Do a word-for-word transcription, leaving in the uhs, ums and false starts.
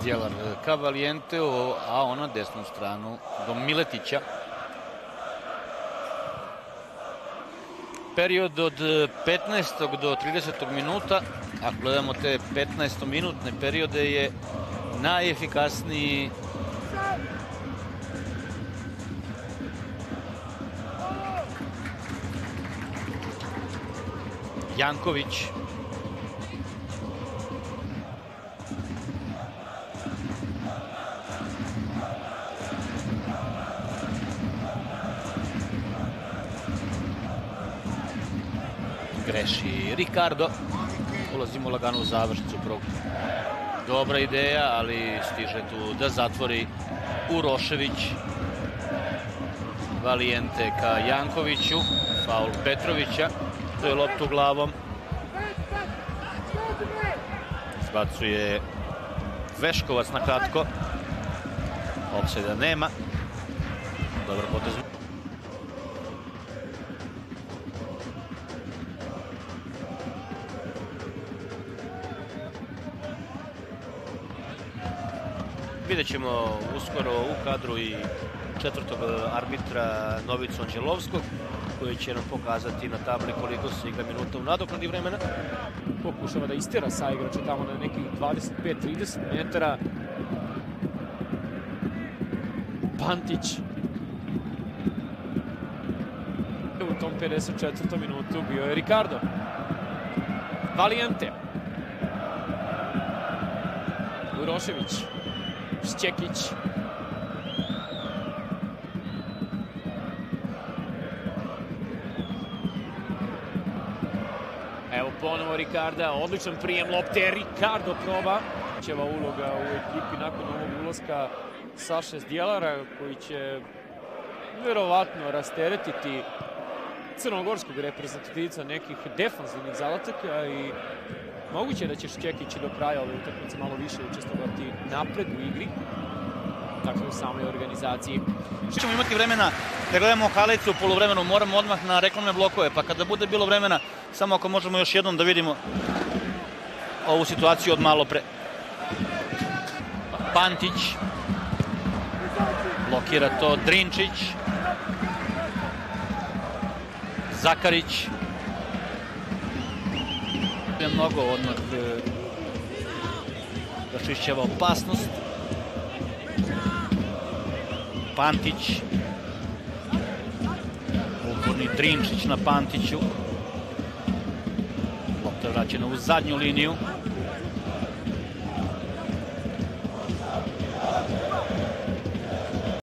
Djelar ka Valijenteu, a on na desnu stranu do Miletića. Period od petnaestog do tridesetog minuta, ako gledamo te petnaestominutne periode, je najefikasniji Janković. Greši Ricardo. Ulazimo lagano u završnicu prvog. Dobra ideja, ali stiže tu da zatvori Urošević. Valijente ka Jankoviću. Faul Petrovića. To je loptu glavom. Zbacuje Veškovac na kratko. Ofsajda nema. Dobar potez. Vidjet ćemo uskoro u kadru i četvrtog arbitra Novicu Anđelovskog, koji će nam pokazati na tabli koliko se igra minuta u nadoknadi vremena. Pokušava da istera sa igrača tamo na nekih dvadeset pet trideset metara. Pantić. U tom pedeset četvrtom minutu bio je Ricardo. Valijente. Urošević. Šćekić. Evo ponovo Ricarda, odličan prijem lopte, Ricardo proba. Ćeva uloga u ekipi nakon ovog ulaska Saše Djelara, koji će verovatno rasteretiti crnogorskog reprezentativca nekih defanzivnih zadataka i moguće da će Šćekić do kraja ove utakmice malo više učestvovati napred u igri, dakle u samoj organizaciji. Što ćemo imati vremena da gledamo Halicu u poluvremenu, moramo odmah na reklamne blokove, pa kada bude bilo vremena, samo ako možemo još jednom da vidimo ovu situaciju od malo pre. Pantić, blokira to Drinčić, Zakarić. Je mnogo odmah raščišćava opasnost. Pantić. Uporni Drinčić na Pantiću. Lopta vraćena u zadnju liniju.